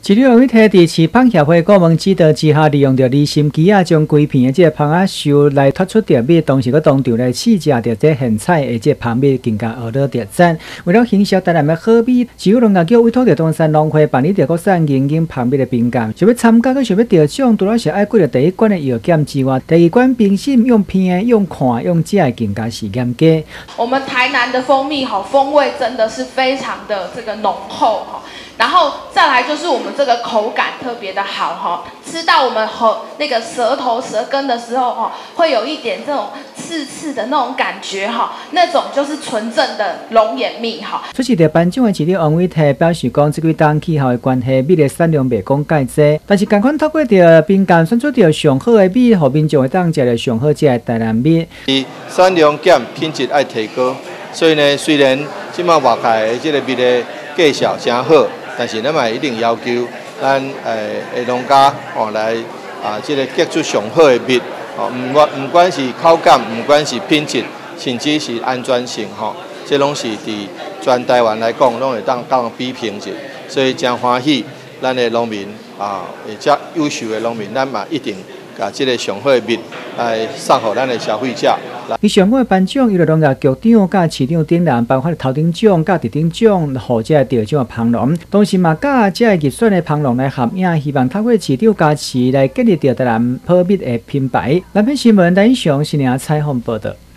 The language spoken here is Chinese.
一日为提伫市芳协会顾问指导之下，利用着离心机将规片的这芳仔收来脱出碟米，同时佮当场来试食着这现采的这芳米，更加学到特产。为了行销台南的好米，市府龙也叫委托着东山农会办理着国产研究芳米的评鉴。想要参加佮想要得奖，除了是爱过着第一关的药检之外，第二关评审用听、用看、用食的更加是严格。 我们台南的蜂蜜风味真的是非常的这个浓厚然后再来就是我们这个口感特别的好吃到我们那个舌头舌根的时候会有一点这种刺刺的那种感觉那种就是纯正的龙眼蜜出席的颁奖的市长王伟提表示讲，这几档气候的关系，米的产量未讲介济，但是同款透过着评鉴选出着上好的米，互民众会当食着上好食的台南米。 产量减，品质爱提高，所以呢，虽然即马外界的这个米的价小真好。但是咱嘛一定要求咱农家来这个结出上好的米不管是口感，不管是品质，甚至是安全性这拢是伫全台湾来讲，拢会当比评者，所以真欢喜，咱的农民遮优秀的农民，咱嘛一定把这个上好的米来送给咱的消费者。 伊上午的颁奖，娱乐农业局长甲市长顶人颁发头顶奖、甲地顶奖，或者得奖的芳农，同时嘛甲这个入选的芳农来合影，希望透过市长加持来建立着台南好米的品牌。南平新闻台上是采访报道。